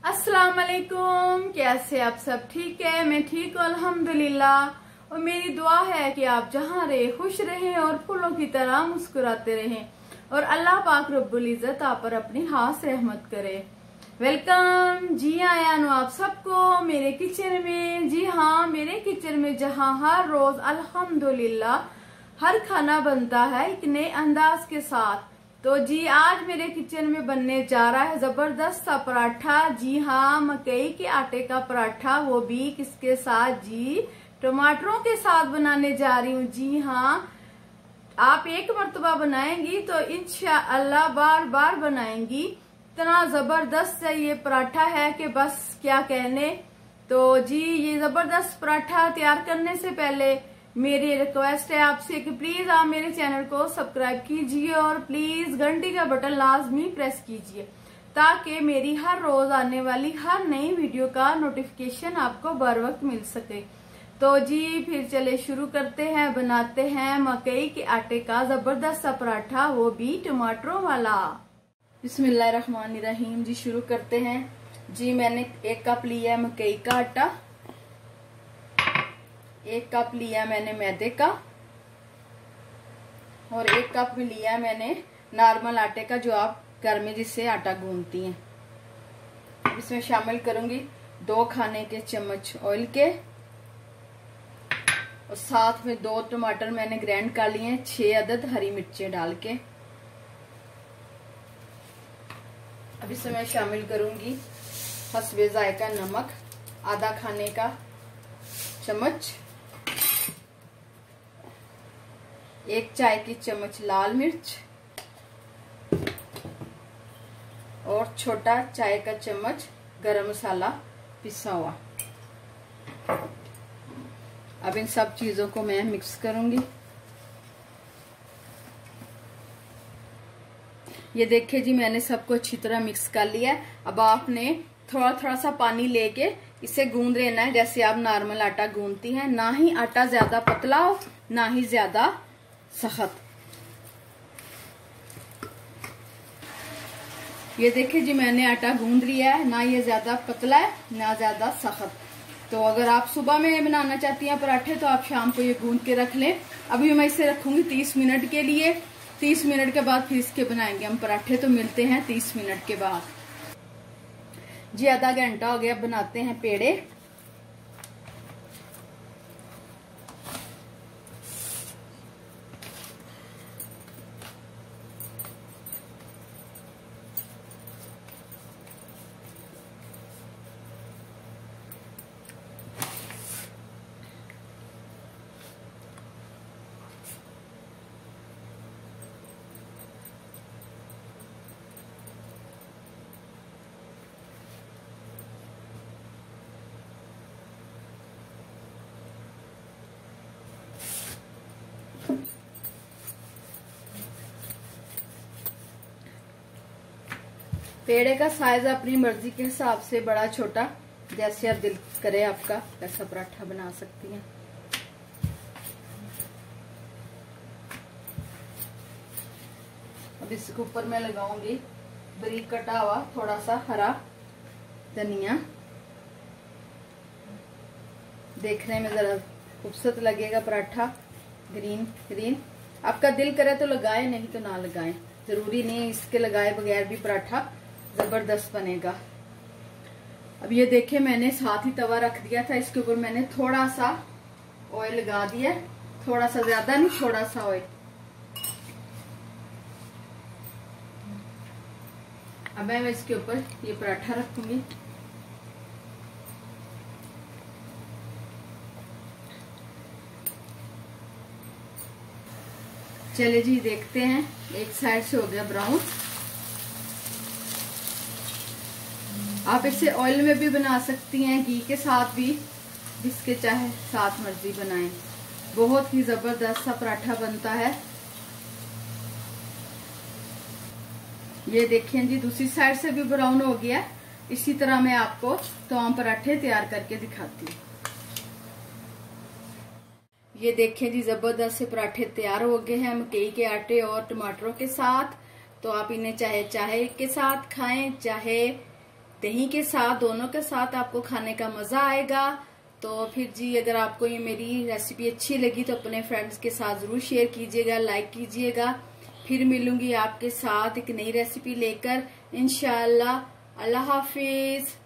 अस्सलाम वालेकुम। कैसे आप सब? ठीक है, मैं ठीक हूँ अल्हम्दुलिल्लाह। और मेरी दुआ है कि आप जहाँ रहे खुश रहें और फूलों की तरह मुस्कुराते रहें और अल्लाह पाक रब्बुल इज्जत आप पर अपनी खास रहमत करे। वेलकम जी आया नो आप सबको मेरे किचन में। जी हाँ, मेरे किचन में जहाँ हर रोज अल्हम्दुलिल्लाह हर खाना बनता है एक नए अंदाज के साथ। तो जी आज मेरे किचन में बनने जा रहा है जबरदस्त सा पराठा। जी हाँ, मकई के आटे का पराठा, वो भी किसके साथ जी? टमाटरों के साथ बनाने जा रही हूँ। जी हाँ, आप एक मर्तबा बनाएंगी तो इंशाअल्लाह बार बार बनाएंगी। इतना जबरदस्त ये पराठा है कि बस क्या कहने। तो जी ये जबरदस्त पराठा तैयार करने से पहले मेरी रिक्वेस्ट है आपसे कि प्लीज आप मेरे चैनल को सब्सक्राइब कीजिए और प्लीज घंटी का बटन लाजमी प्रेस कीजिए ताकि मेरी हर रोज आने वाली हर नई वीडियो का नोटिफिकेशन आपको बर वक्त मिल सके। तो जी फिर चले शुरू करते हैं, बनाते हैं मकई के आटे का जबरदस्त सा पराठा, वो भी टमाटरों वाला। बिस्मिल्लाहिर्रहमानिर्रहीम। जी शुरू करते हैं। जी मैंने 1 कप लिया है मकई का आटा, 1 कप लिया मैंने मैदे का और 1 कप में लिया मैंने नॉर्मल आटे का, जो आप घर में जिससे आटा गूंथती हैं। इसमें शामिल करूंगी 2 खाने के चम्मच ऑयल के और साथ में 2 टमाटर मैंने ग्राइंड कर लिए हैं, 6 अदद हरी मिर्चें डाल के। अब इसमें मैं शामिल करूंगी हस्बे जायका नमक, आधा खाने का चम्मच, 1 चाय की चम्मच लाल मिर्च और छोटा चाय का चम्मच गरम मसाला पिसा हुआ। अब इन सब चीजों को मैं मिक्स करूंगी। ये देखिए जी मैंने सबको अच्छी तरह मिक्स कर लिया है। अब आपने थोड़ा थोड़ा सा पानी लेके इसे गूंद लेना है जैसे आप नॉर्मल आटा गूंदती हैं। ना ही आटा ज्यादा पतला हो ना ही ज्यादा सख्त। ये देखिए जी मैंने आटा गूंद लिया है, ना ये ज्यादा पतला है ना ज्यादा सख्त। तो अगर आप सुबह में बनाना चाहती हैं पराठे तो आप शाम को ये गूंद के रख लें। अभी मैं इसे रखूंगी 30 मिनट के लिए। 30 मिनट के बाद फिर इसके बनाएंगे हम पराठे। तो मिलते हैं 30 मिनट के बाद। जी आधा घंटा हो गया, बनाते हैं पेड़े। पेड़े का साइज अपनी मर्जी के हिसाब से बड़ा छोटा जैसे आप दिल करे आपका ऐसा पराठा बना सकती हैं। अब इसके ऊपर मैं लगाऊंगी बारीक कटा हुआ थोड़ा सा हरा धनिया। देखने में जरा खूबसूरत लगेगा पराठा, ग्रीन ग्रीन। आपका दिल करे तो लगाए, नहीं तो ना लगाए, जरूरी नहीं इसके लगाए बगैर भी पराठा जबरदस्त बनेगा। अब ये देखिए मैंने साथ ही तवा रख दिया था, इसके ऊपर मैंने थोड़ा सा ऑयल लगा दिया, थोड़ा सा, ज्यादा नहीं, थोड़ा सा ऑयल। अब मैं इसके ऊपर ये पराठा रखूंगी। चलिए जी देखते हैं, एक साइड से हो गया ब्राउन। आप इसे ऑयल में भी बना सकती हैं, घी के साथ भी, जिसके चाहे साथ मर्जी बनाएं। बहुत ही जबरदस्त सा पराठा बनता है। ये देखिए जी दूसरी साइड से भी ब्राउन हो गया। इसी तरह मैं आपको तमाम पराठे तैयार करके दिखाती हूँ। ये देखिए जी जबरदस्त से पराठे तैयार हो गए हैं मकई के आटे और टमाटरों के साथ। तो आप इन्हें चाहे चाय के साथ खाएं, चाहे दही के साथ, दोनों के साथ आपको खाने का मजा आएगा। तो फिर जी अगर आपको ये मेरी रेसिपी अच्छी लगी तो अपने फ्रेंड्स के साथ जरूर शेयर कीजिएगा, लाइक कीजिएगा। फिर मिलूंगी आपके साथ एक नई रेसिपी लेकर इंशाअल्लाह। अल्लाह हाफिज।